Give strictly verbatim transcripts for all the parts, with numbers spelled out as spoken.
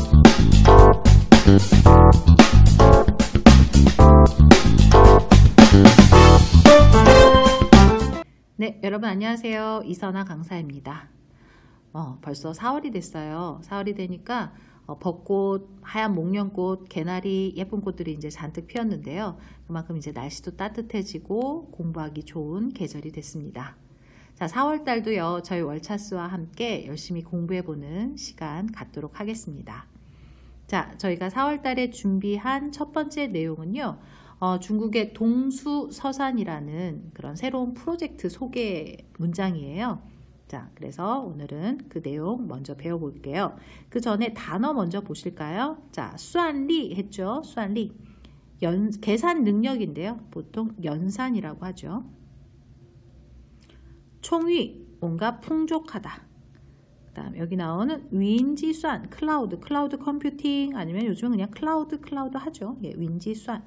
네, 여러분 안녕하세요. 이선아 강사입니다. 어, 벌써 사월이 됐어요. 사월이 되니까 어, 벚꽃, 하얀 목련꽃, 개나리 예쁜 꽃들이 이제 잔뜩 피었는데요. 그만큼 이제 날씨도 따뜻해지고 공부하기 좋은 계절이 됐습니다. 자, 사월 달도요, 저희 월차스와 함께 열심히 공부해보는 시간 갖도록 하겠습니다. 자, 저희가 사월 달에 준비한 첫 번째 내용은요, 어, 중국의 동수서산이라는 그런 새로운 프로젝트 소개 문장이에요. 자, 그래서 오늘은 그 내용 먼저 배워볼게요. 그 전에 단어 먼저 보실까요? 자, 수안리 했죠. 수안리. 연, 계산 능력인데요. 보통 연산이라고 하죠. 총위, 뭔가 풍족하다. 그 다음 여기 나오는 윈지수안, 클라우드, 클라우드 컴퓨팅 아니면 요즘 그냥 클라우드 클라우드 하죠. 예, 윈지수안.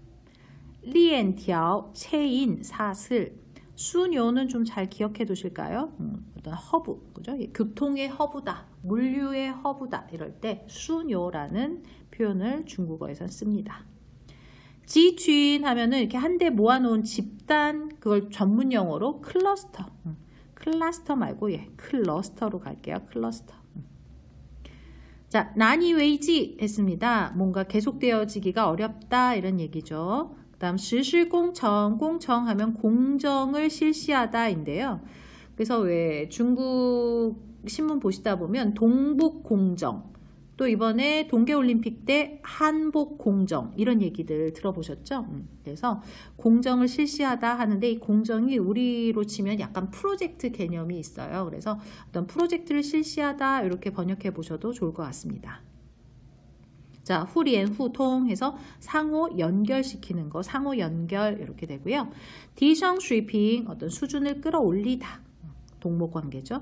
리엔티ao, 체인, 사슬. 수뇨는 좀 잘 기억해 두실까요? 음, 어떤 허브, 그죠? 예, 교통의 허브다, 물류의 허브다 이럴 때 수뇨라는 표현을 중국어에서 씁니다. 지취인 하면은 이렇게 한데 모아놓은 집단, 그걸 전문 용어로 클러스터. 음, 클러스터 말고 예, 클러스터로 갈게요. 클러스터. 음. 자, 난이 웨이지 했습니다. 뭔가 계속되어지기가 어렵다 이런 얘기죠. 그 다음 실실공정, 공정하면 공정을 실시하다인데요. 그래서 왜 중국 신문 보시다 보면 동북공정, 또 이번에 동계올림픽 때 한복공정 이런 얘기들 들어보셨죠? 그래서 공정을 실시하다 하는데 이 공정이 우리로 치면 약간 프로젝트 개념이 있어요. 그래서 어떤 프로젝트를 실시하다 이렇게 번역해 보셔도 좋을 것 같습니다. 자, 후리엔 후통 해서 상호 연결시키는 거, 상호 연결 이렇게 되고요. 디성 슈이핑 어떤 수준을 끌어올리다, 동목 관계죠.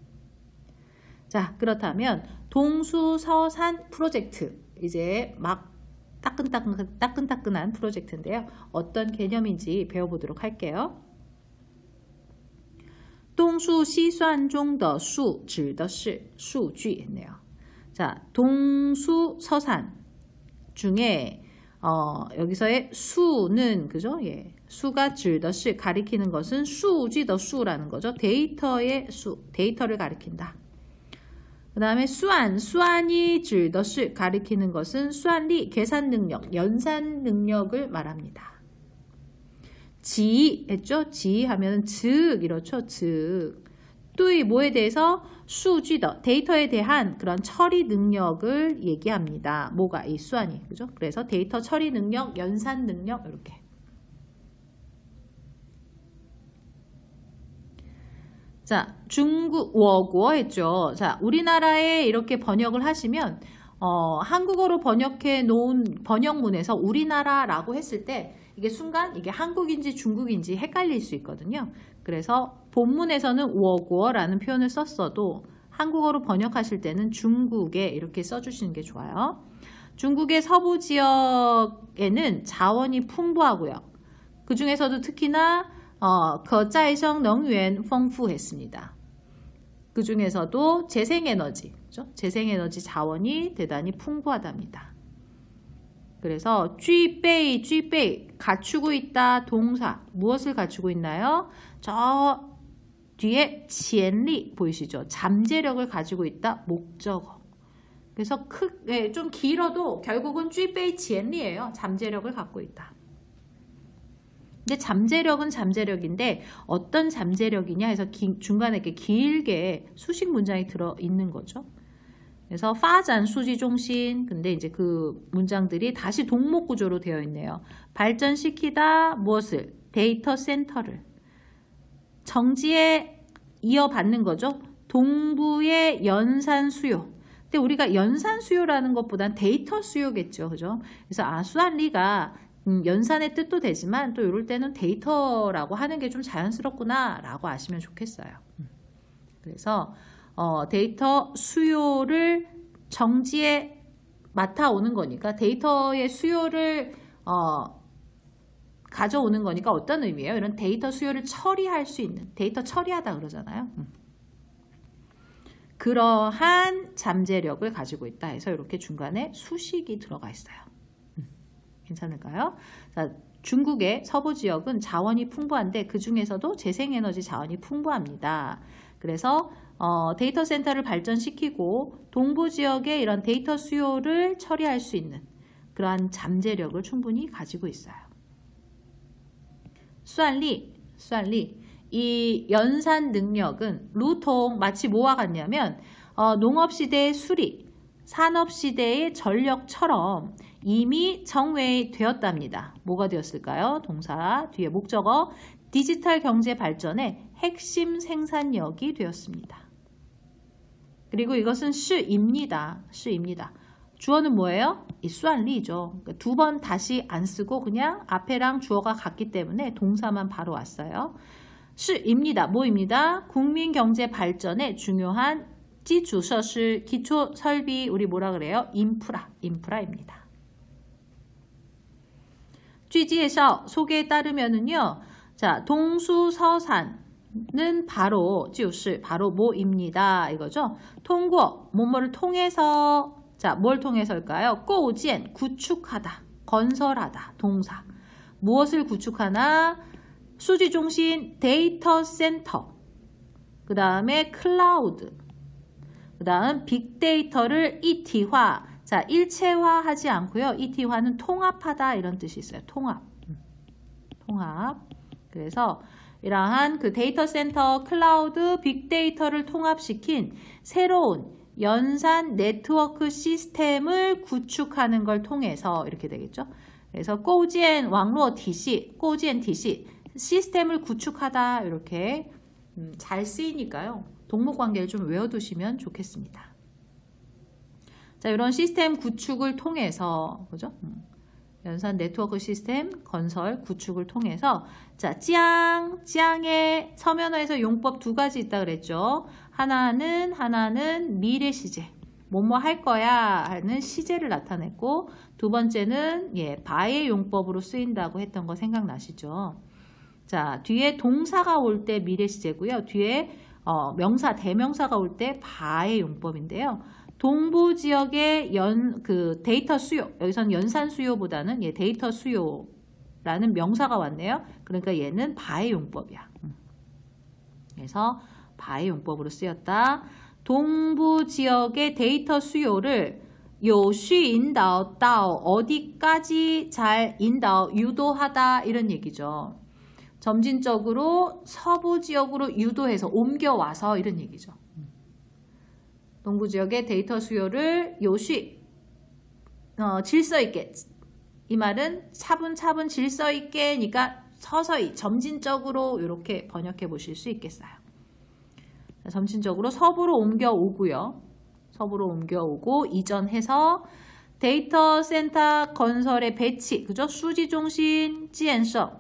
자, 그렇다면 동수서산 프로젝트 이제 막 따끈따끈, 따끈따끈한 프로젝트인데요. 어떤 개념인지 배워보도록 할게요. 东数西算中的数指的是数据했네요. 자, 동수서산 중에 어, 여기서의 수는 그죠? 예, 수가 指的是 가리키는 것은 수지의 수라는 거죠. 데이터의 수, 데이터를 가리킨다. 그 다음에 수안, 수안이 指的是 가리키는 것은 수안리, 계산 능력, 연산 능력을 말합니다. 지 했죠? 지 하면 즉 이렇죠. 즉. 또 이 뭐에 대해서 수지더 데이터에 대한 그런 처리 능력을 얘기합니다. 뭐가 이 수안이 그죠? 그래서 데이터 처리 능력, 연산 능력 이렇게. 자, 중국 워구어 했죠. 자, 우리나라에 이렇게 번역을 하시면 어, 한국어로 번역해 놓은 번역문에서 우리나라라고 했을 때 이게 순간 이게 한국인지 중국인지 헷갈릴 수 있거든요. 그래서 본문에서는 워구어라는 표현을 썼어도 한국어로 번역하실 때는 중국에 이렇게 써주시는 게 좋아요. 중국의 서부 지역에는 자원이 풍부하고요. 그 중에서도 특히나 어, 거자이성能源 丰富했습니다. 그 중에서도 재생에너지, 그렇죠? 재생에너지 자원이 대단히 풍부하답니다. 그래서 쥐베이, 쥐베이 갖추고 있다 동사 무엇을 갖추고 있나요? 저 뒤에 qianli 보이시죠? 잠재력을 가지고 있다 목적어. 그래서 크, 예, 좀 길어도 결국은 쥐베이 qianli예요. 잠재력을 갖고 있다. 근데 잠재력은 잠재력인데 어떤 잠재력이냐 해서 기, 중간에 이렇게 길게 수식 문장이 들어 있는 거죠. 그래서 파잔 수지 중심 근데 이제 그 문장들이 다시 동목 구조로 되어 있네요. 발전시키다 무엇을? 데이터 센터를. 정지에 이어받는 거죠. 동부의 연산 수요. 근데 우리가 연산 수요라는 것보단 데이터 수요겠죠. 그죠? 그래서 아, 수안리가 음, 연산의 뜻도 되지만 또 이럴 때는 데이터라고 하는 게 좀 자연스럽구나 라고 아시면 좋겠어요. 그래서 어, 데이터 수요를 정지에 맡아오는 거니까 데이터의 수요를 어, 가져오는 거니까 어떤 의미예요? 이런 데이터 수요를 처리할 수 있는 데이터 처리하다 그러잖아요. 그러한 잠재력을 가지고 있다 해서 이렇게 중간에 수식이 들어가 있어요. 음, 괜찮을까요? 자, 중국의 서부 지역은 자원이 풍부한데 그 중에서도 재생에너지 자원이 풍부합니다. 그래서 어, 데이터 센터를 발전시키고 동부 지역의 이런 데이터 수요를 처리할 수 있는 그러한 잠재력을 충분히 가지고 있어요. 수안리, 수안리. 이 연산 능력은 루통 마치 뭐와 같냐면 어, 농업시대의 수리, 산업시대의 전력처럼 이미 정외되었답니다. 뭐가 되었을까요? 동사 뒤에 목적어 디지털 경제 발전의 핵심 생산력이 되었습니다. 그리고 이것은 시입니다. 시입니다. 주어는 뭐예요? 이 수안리죠. 그러니까 두 번 다시 안 쓰고 그냥 앞에랑 주어가 같기 때문에 동사만 바로 왔어요. 시입니다. 뭐입니다? 국민 경제 발전의 중요한 기초设施, 기초 설비, 우리 뭐라 그래요? 인프라, 인프라입니다. 据介绍 소개에 따르면은요. 자, 동수서산은 바로 就是 바로 뭐입니다. 이거죠. 통고 뭐뭐를 통해서 자, 뭘 통해서일까요? 构建 구축하다, 건설하다, 동사. 무엇을 구축하나? 수지 중심 데이터 센터. 그 다음에 클라우드. 그 다음 빅데이터를 이티화. 자, 일체화하지 않고요. 이티화는 통합하다 이런 뜻이 있어요. 통합. 통합. 그래서 이러한 그 데이터 센터, 클라우드, 빅데이터를 통합시킨 새로운 연산 네트워크 시스템을 구축하는 걸 통해서 이렇게 되겠죠. 그래서 构建网络体系, 构建体系, 시스템을 구축하다 이렇게 음, 잘 쓰이니까요. 동목관계를 좀 외워두시면 좋겠습니다. 자, 이런 시스템 구축을 통해서 그죠? 음, 연산 네트워크 시스템 건설 구축을 통해서 자, 짱, 짱의 서면어에서 용법 두 가지 있다 그랬죠. 하나는 하나는 미래 시제, 뭐뭐 할 거야 하는 시제를 나타냈고 두 번째는 예, 바의 용법으로 쓰인다고 했던 거 생각나시죠? 자, 뒤에 동사가 올 때 미래 시제고요. 뒤에 어, 명사, 대명사가 올 때 바의 용법인데요. 동부 지역의 연, 그 데이터 수요, 여기서는 연산 수요보다는 예, 데이터 수요라는 명사가 왔네요. 그러니까 얘는 바의 용법이야. 그래서 바의 용법으로 쓰였다. 동부 지역의 데이터 수요를 有序引导到 어디까지 잘 인导, 유도하다 이런 얘기죠. 점진적으로 서부 지역으로 유도해서 옮겨와서 이런 얘기죠. 동부 지역의 데이터 수요를 요시 어, 질서 있게, 이 말은 차분차분 질서 있게니까 서서히 점진적으로 이렇게 번역해 보실 수 있겠어요. 자, 점진적으로 서부로 옮겨오고요. 서부로 옮겨오고 이전해서 데이터 센터 건설의 배치, 그죠? 수지 중심 지엔서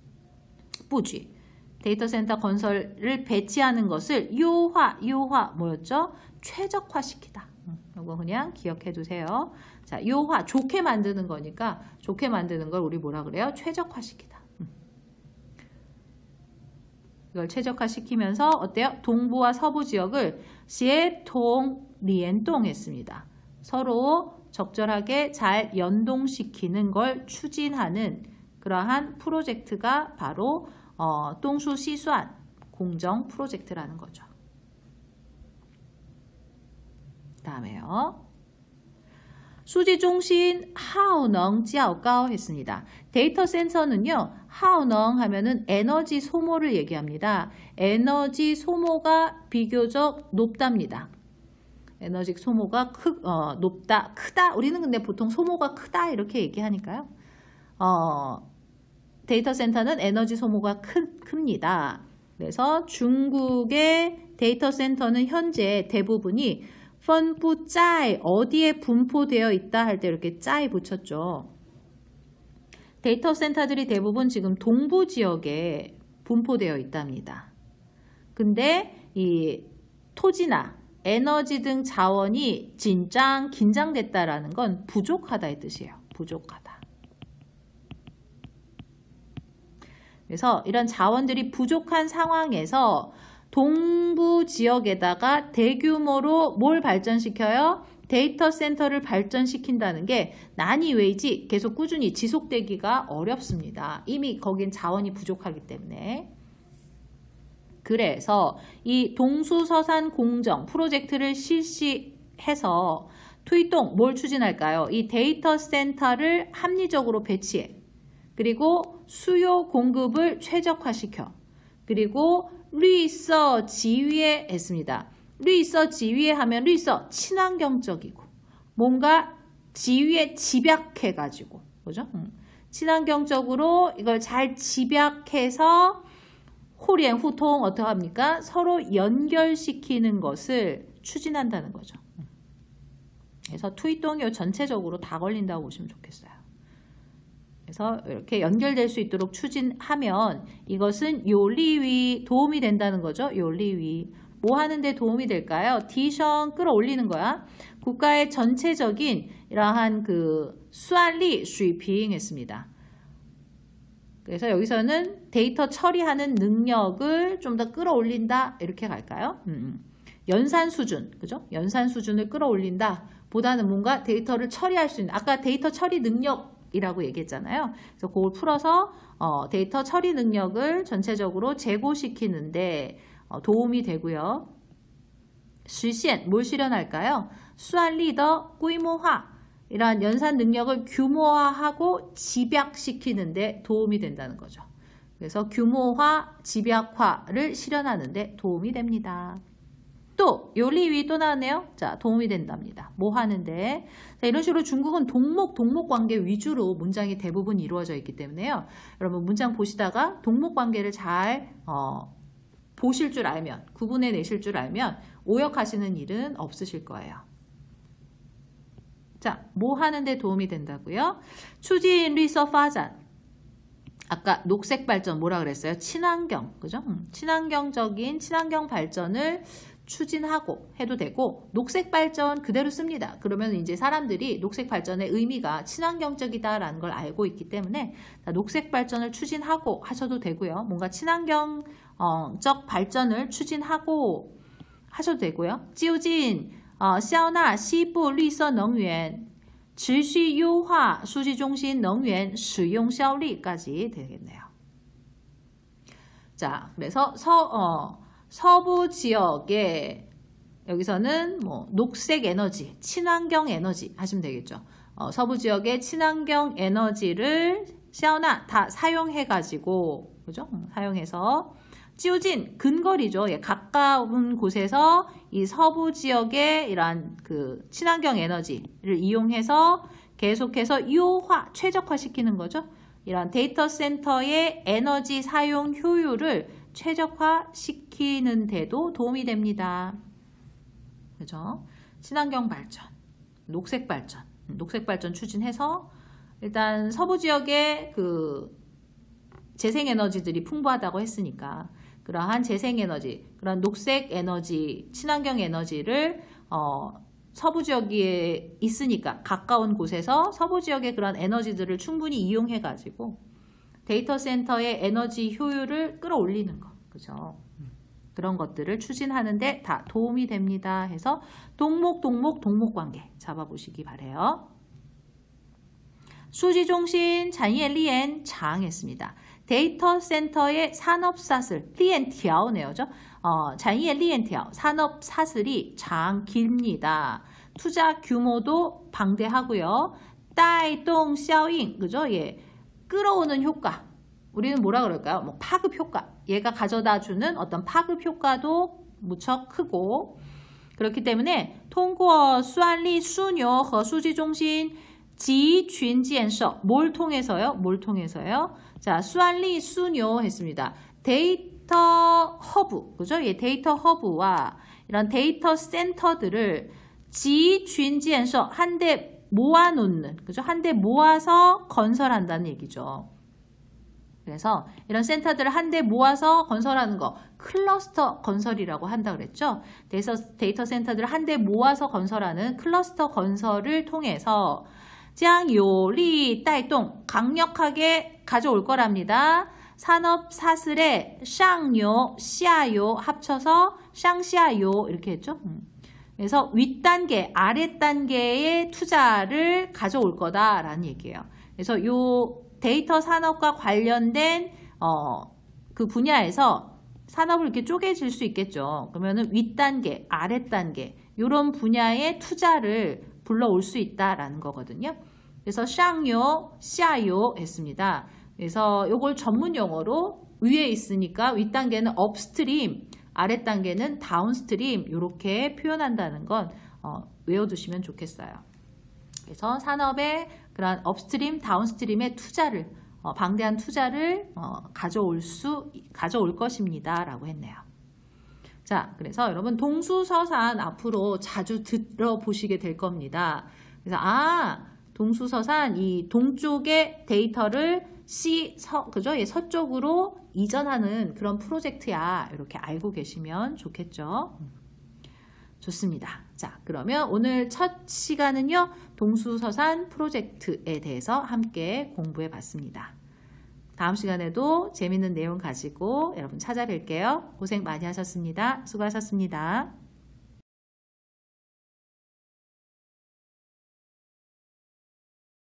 부지, 데이터 센터 건설을 배치하는 것을 요화, 요화 뭐였죠? 최적화시키다. 이거 그냥 기억해 두세요. 자, 요화, 좋게 만드는 거니까 좋게 만드는 걸 우리 뭐라 그래요? 최적화시키다. 이걸 최적화시키면서 어때요? 동부와 서부 지역을 시에통 리엔동했습니다. 서로 적절하게 잘 연동시키는 걸 추진하는 그러한 프로젝트가 바로 어, 동수시수안 공정 프로젝트라는 거죠. 다음에요. 수지 중심 하우능 较高 했습니다. 데이터 센서는요. 하우능 하면은 에너지 소모를 얘기합니다. 에너지 소모가 비교적 높답니다. 에너지 소모가 크, 어, 높다, 크다. 우리는 근데 보통 소모가 크다 이렇게 얘기하니까요. 어, 데이터 센터는 에너지 소모가 크, 큽니다. 그래서 중국의 데이터 센터는 현재 대부분이 펀부 짜이 어디에 분포되어 있다 할 때 이렇게 짜이 붙였죠. 데이터 센터들이 대부분 지금 동부 지역에 분포되어 있답니다. 근데 이 토지나 에너지 등 자원이 진짱 긴장됐다라는 건 부족하다의 뜻이에요. 부족하다. 그래서 이런 자원들이 부족한 상황에서 동부 지역에다가 대규모로 뭘 발전시켜요? 데이터 센터를 발전시킨다는 게 난이 웨이지 계속 꾸준히 지속되기가 어렵습니다. 이미 거긴 자원이 부족하기 때문에. 그래서 이 동수서산 공정 프로젝트를 실시해서 투이동 뭘 추진할까요? 이 데이터 센터를 합리적으로 배치해. 그리고 수요 공급을 최적화시켜. 그리고 리서 지위에 했습니다. 리서 지위에 하면 리서 친환경적이고 뭔가 지위에 집약해가지고 그죠? 음. 친환경적으로 이걸 잘 집약해서 호리엔 후통 어떻게 합니까? 서로 연결시키는 것을 추진한다는 거죠. 그래서 투이동이 전체적으로 다 걸린다고 보시면 좋겠어요. 그래서 이렇게 연결될 수 있도록 추진하면 이것은 요리위 도움이 된다는 거죠. 요리위. 뭐 하는데 도움이 될까요? 디션 끌어올리는 거야. 국가의 전체적인 이러한 그 수안리 수이핑 했습니다. 그래서 여기서는 데이터 처리하는 능력을 좀 더 끌어올린다 이렇게 갈까요? 음. 연산 수준, 그죠? 연산 수준을 끌어올린다 보다는 뭔가 데이터를 처리할 수 있는 아까 데이터 처리 능력이라고 얘기했잖아요. 그래서 그걸 풀어서 어, 데이터 처리 능력을 전체적으로 제고시키는데 어, 도움이 되고요. 실현, 뭘 실현할까요? 수안리더规模化, 이러한 연산 능력을 규모화하고 집약시키는 데 도움이 된다는 거죠. 그래서 규모화, 집약화를 실현하는 데 도움이 됩니다. 또 요리위 또 나왔네요. 자, 도움이 된답니다. 뭐 하는데? 자, 이런 식으로 중국은 동목, 동목 관계 위주로 문장이 대부분 이루어져 있기 때문에요. 여러분 문장 보시다가 동목 관계를 잘 어, 보실 줄 알면, 구분해 내실 줄 알면 오역하시는 일은 없으실 거예요. 자, 뭐 하는데 도움이 된다고요? 추진 리서 파잔. 아까 녹색 발전 뭐라 그랬어요? 친환경, 그죠? 음, 친환경적인 친환경 발전을 추진하고 해도 되고 녹색 발전 그대로 씁니다. 그러면 이제 사람들이 녹색 발전의 의미가 친환경적이다라는 걸 알고 있기 때문에 녹색 발전을 추진하고 하셔도 되고요. 뭔가 친환경적 발전을 추진하고 하셔도 되고요. 就近消纳西部绿色能源持续优化数据中心能源使用效率까지 되겠네요. 자, 그래서 서, 어, 서부 지역에 여기서는 뭐 녹색 에너지, 친환경 에너지 하시면 되겠죠. 어, 서부 지역의 친환경 에너지를 샤오나 다 사용해가지고, 그죠? 사용해서 지오진 근거리죠. 예, 가까운 곳에서 이 서부 지역의 이러한 그 친환경 에너지를 이용해서 계속해서 요화, 최적화시키는 거죠. 이런 데이터 센터의 에너지 사용 효율을 최적화시키는 데도 도움이 됩니다. 그죠? 친환경 발전, 녹색 발전, 녹색 발전 추진해서 일단 서부 지역의 그 재생에너지들이 풍부하다고 했으니까 그러한 재생에너지, 그런 녹색 에너지, 친환경 에너지를 어, 서부 지역에 있으니까 가까운 곳에서 서부 지역의 그런 에너지들을 충분히 이용해 가지고 데이터 센터의 에너지 효율을 끌어올리는 거, 그죠? 그런 것들을 추진하는데 다 도움이 됩니다. 해서 동목, 동목, 동목 관계 잡아보시기 바래요. 수지중심 잔예 리엔 장 했습니다. 데이터 센터의 산업사슬, 리엔티아오네요. 어, 잔예 리엔티아오, 산업사슬이 장 깁니다. 투자 규모도 방대하고요. 따이동 샤오잉, 그죠? 예, 끌어오는 효과. 우리는 뭐라 그럴까요? 뭐 파급 효과. 얘가 가져다 주는 어떤 파급 효과도 무척 크고 그렇기 때문에 통과 수안리 수뇨和 수지중심 지群建设, 뭘 통해서요? 뭘 통해서요? 자, 수안리 수뇨 했습니다. 데이터 허브, 그죠? 예, 데이터 허브와 이런 데이터 센터들을 지群建设, 한데 모아놓는, 그죠? 한데 모아서 건설한다는 얘기죠. 그래서 이런 센터들을 한데 모아서 건설하는 거, 클러스터 건설이라고 한다 그랬죠? 데이터, 데이터 센터들을 한데 모아서 건설하는 클러스터 건설을 통해서 장 요리带동, 강력하게 가져올 거랍니다. 산업 사슬의 쌍요, 시아요 합쳐서 쌍시아요 이렇게 했죠. 그래서 윗단계, 아랫단계의 투자를 가져올 거다라는 얘기예요. 그래서 요 데이터 산업과 관련된 어, 그 분야에서 산업을 이렇게 쪼개질 수 있겠죠. 그러면은 윗단계, 아랫단계 이런 분야의 투자를 불러올 수 있다라는 거거든요. 그래서 쌍요, 시아요 했습니다. 그래서 요걸 전문 용어로 위에 있으니까 윗단계는 업스트림, 아랫단계는 다운스트림 이렇게 표현한다는 건 어, 외워두시면 좋겠어요. 그래서 산업의 그런 업스트림, 다운스트림의 투자를 어, 방대한 투자를 어, 가져올 수 가져올 것입니다. 라고 했네요. 자, 그래서 여러분 동수서산 앞으로 자주 들어보시게 될 겁니다. 그래서 아, 동수서산 이 동쪽의 데이터를 시, 서, 그죠? 예, 서쪽으로 이전하는 그런 프로젝트야. 이렇게 알고 계시면 좋겠죠. 좋습니다. 자, 그러면 오늘 첫 시간은요, 동수서산 프로젝트에 대해서 함께 공부해 봤습니다. 다음 시간에도 재밌는 내용 가지고 여러분 찾아뵐게요. 고생 많이 하셨습니다. 수고하셨습니다.